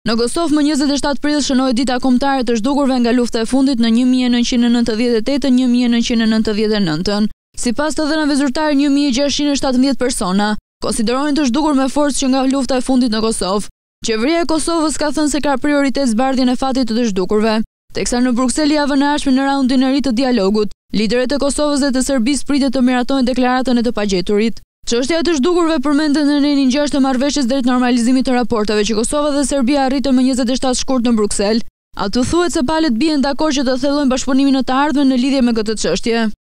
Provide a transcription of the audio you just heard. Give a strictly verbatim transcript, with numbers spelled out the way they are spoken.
Në Kosovë më njëzet e shtatë prill shënohet dita kombëtare të zhdukurve nga lufta e fundit në një mijë e nëntëqind e nëntëdhjetë e tetë - një mijë e nëntëqind e nëntëdhjetë e nëntë. Sipas të dhënave zyrtare, një mijë e gjashtëqind e shtatëmbëdhjetë persona konsiderohen të zhdukur me forcë që nga lufta e fundit në Kosovë. Qeveria e Kosovës ka thënë se ka prioritet zbardhjen e fatit të të zhdukurve, teksa në Bruksel javën e ardhshme në raundin e ri të dialogut, liderët e Kosovës dhe të Serbisë pritet të miratojnë deklaratën e të pagjeturit. Çështja e të zhdukurve përmendet në nenin gjashtë të marrëveshjes drejt normalizimit të raporteve që Kosova dhe Serbia arritën më njëzet e shtatë shkurt në Bruksel. Aty thuhet se palët bien dakord që të thellojnë bashkëpunimin në të ardhmen në lidhje me këtë çështje.